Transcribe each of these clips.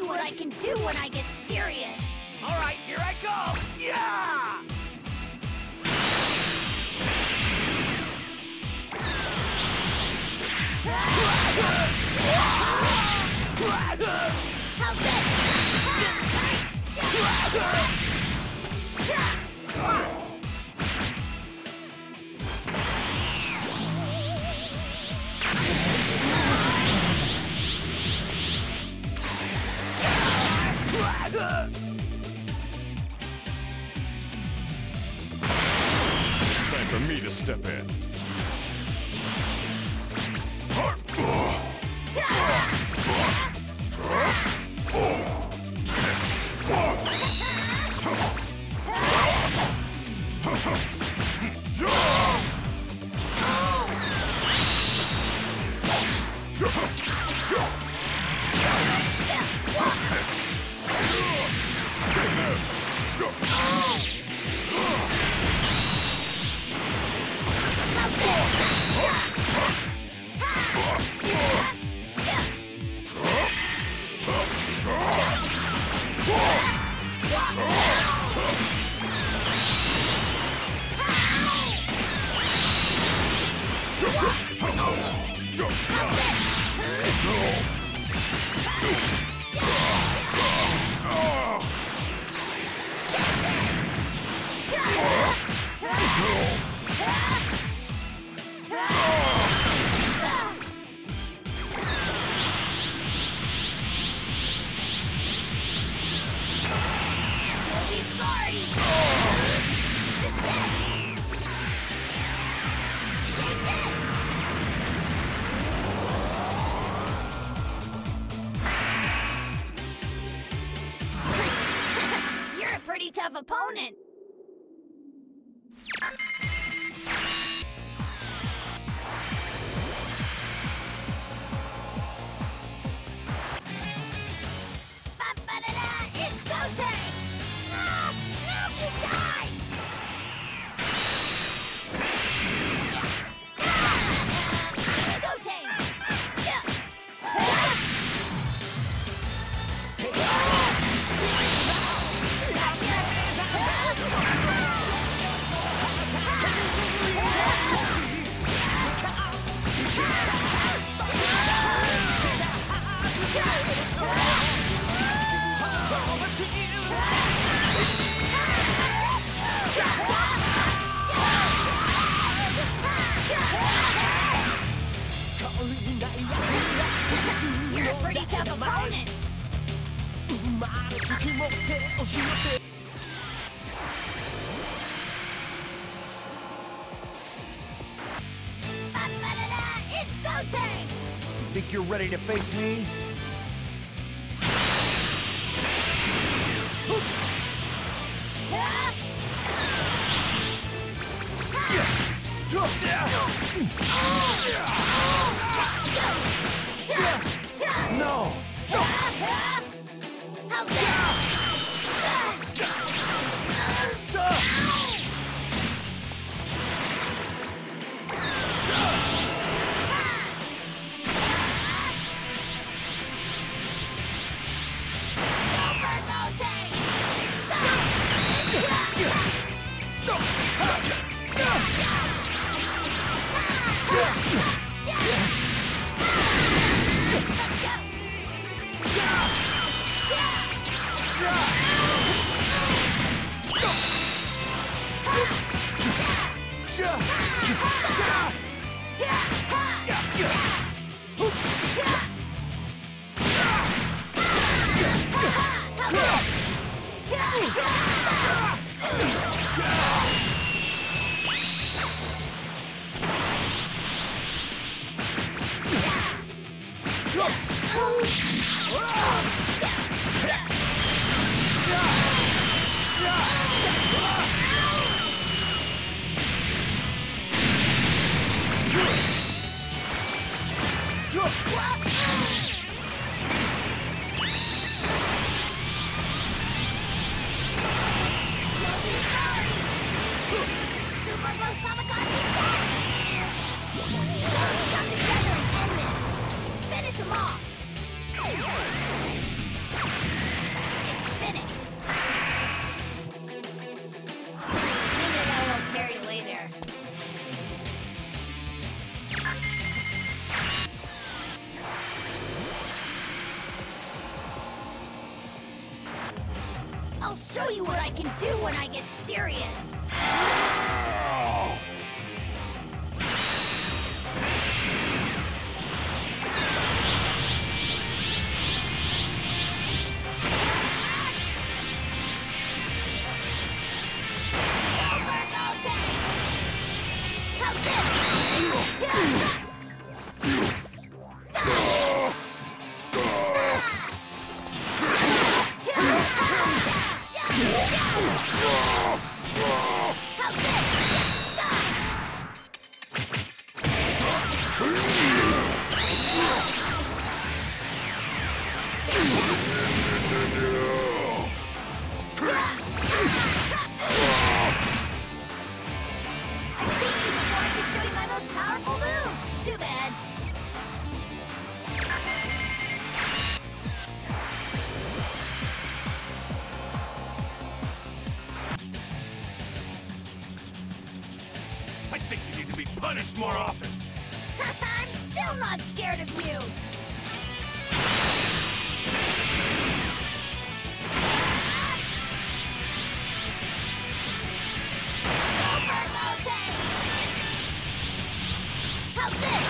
you what I can do when I get serious. All right, here I go. Yeah! How's this? It's time for me to step in. Pretty tough opponent. Ba-ba-da-da, it's go time! Ah, no, you die! Go tanks! You're a pretty tough opponent. It's go time! Think you're ready to face me? No! How's that? you what I can do when I get serious. I think you need to be punished more often. I'm still not scared of you. Super Gotenks! How's this?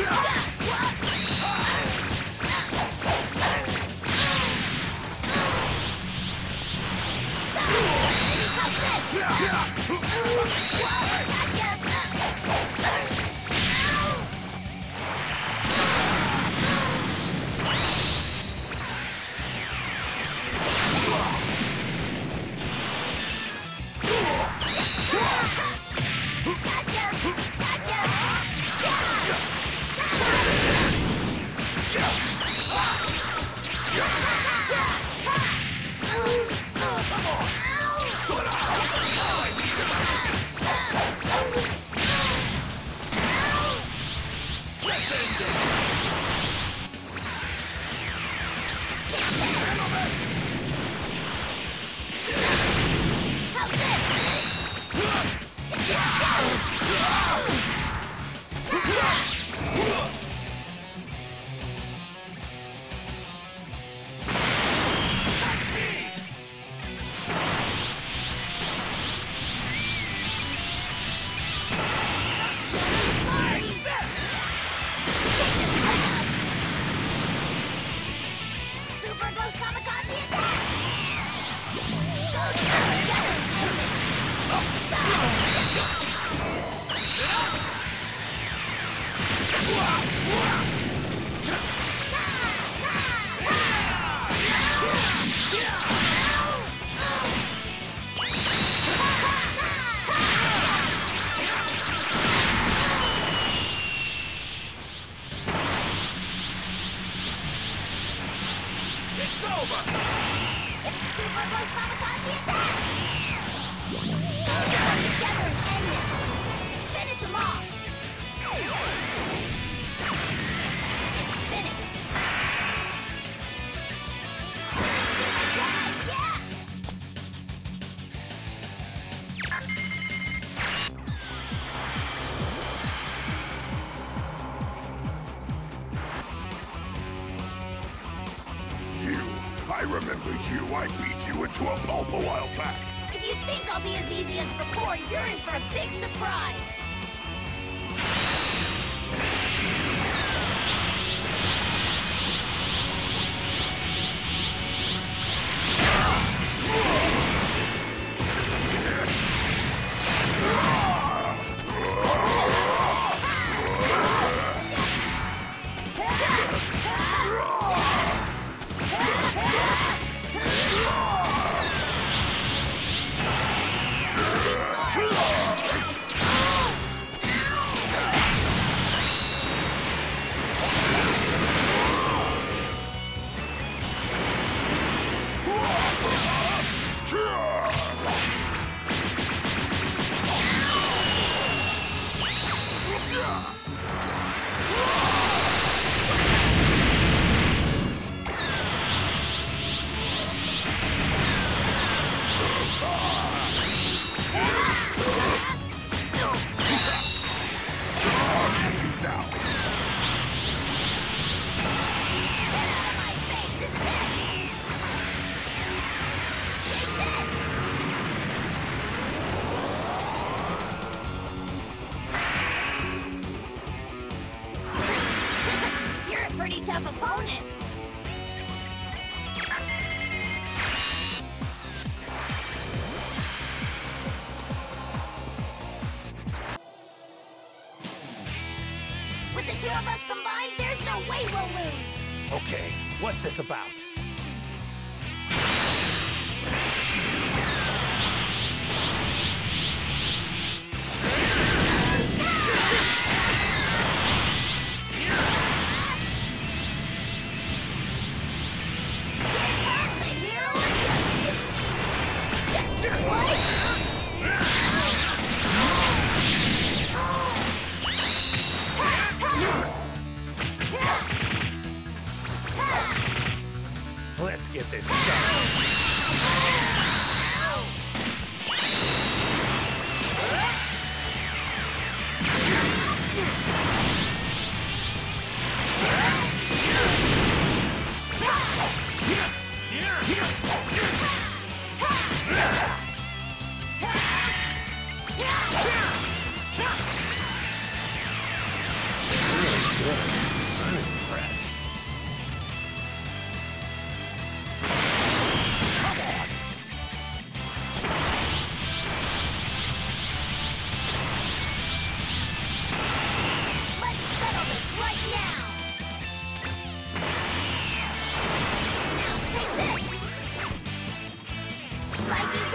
It's over! Super Ghost Kamikaze attack! Go down together and end this! Finish him off! It's finished! Guys, yeah! I remembered you. I beat you into a pulp a while back. If you think I'll be as easy as before, you're in for a big surprise! two of us combined, there's no way we'll lose. Okay, what's this about? Let's get this started. I'm impressed. Come on! Let's settle this right now. Now take this. Spiky